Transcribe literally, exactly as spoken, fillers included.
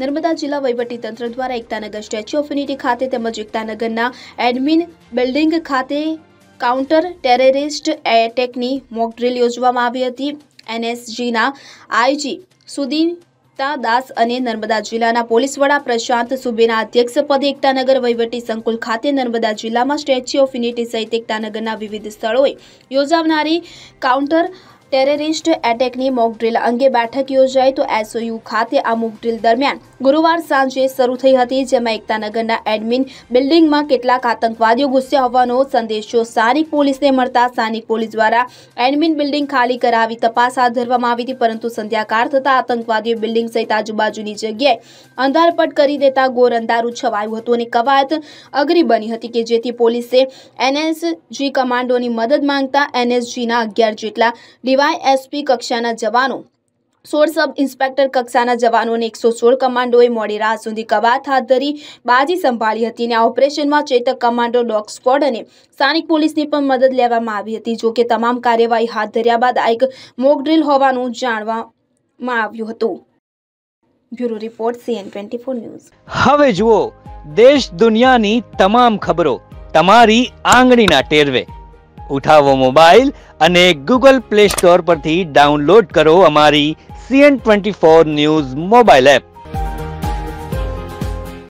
નર્મદા જિલ્લા વહીવટીતંત્ર દ્વારા એકતાનગર સ્ટેચ્યુ ઓફ યુનિટી ખાતે તેમજ એકતાનગરના એડમિન બિલ્ડિંગ ખાતે કાઉન્ટર ટેરરિસ્ટ એટેકની મોક ડ્રીલ યોજવામાં આવી હતી। એનએસજીના આઈજી સુદીતા દાસ અને નર્મદા જિલ્લાના પોલીસ વડા પ્રશાંત સુબેના અધ્યક્ષપદે એકતાનગર વહીવટી સંકુલ ખાતે નર્મદા જિલ્લામાં સ્ટેચ્યુ ઓફ યુનિટી સહિત એકતાનગરના વિવિધ સ્થળોએ યોજાનારી કાઉન્ટર ટેરરિસ્ટ એટેકની મોક ડ્રીલ અંગે બેઠક યોજાઈ તો એસઓયુ ખાતે આ મોક ડ્રીલ દરમિયાન ગુરુવાર સાંજે શરૂ થઈ હતી, જેમાં એકતાનગરના એડમિન બિલ્ડિંગમાં કેટલાક આતંકવાદીઓ ઘૂસ્યા હોવાનો સંદેશો સ્થાનિક પોલીસને મળતા સ્થાનિક પોલીસ દ્વારા એડમિન બિલ્ડિંગ ખાલી કરાવી તપાસ હાથ ધરવામાં આવી હતી, પરંતુ સંધ્યાકાળ થતા આતંકવાદીઓ બિલ્ડિંગ સહિત આજુબાજુની જગ્યાએ અંધારપટ કરી દેતા ઘોર અંધારું છવાયું હતું અને કવાયત અઘરી બની હતી કે જેથી પોલીસે એનએસજી કમાન્ડોની મદદ માંગતા એનએસજીના અગિયાર જેટલા ડીવાયએસપી કક્ષાના જવાનો, સોળ સબ ઇન્સ્પેક્ટર કક્ષાના જવાનો અને એકસો સોળ કમાન્ડોએ મોડી રાત સુધી કવાયત હાથ ધરી બાજી સંભાળી હતી અને આ ઓપરેશનમાં ચેતક કમાન્ડો, ડોગ સ્ક્વોડ અને સ્થાનિક પોલીસની પણ મદદ લેવામાં આવી હતી। જો કે તમામ કાર્યવાહી હાથ ધર્યા બાદ આ એક મોક ડ્રીલ હોવાનું જાણવામાં આવ્યું હતું। Bureau report CN twenty four news. હવે જુઓ દેશ દુનિયાની તમામ ખબરો તમારી આંગળીના ટેરવે। ઉઠાવો મોબાઈલ અને ગૂગલ પ્લે સ્ટોર પરથી ડાઉનલોડ કરો અમારી CN twenty four news mobile app.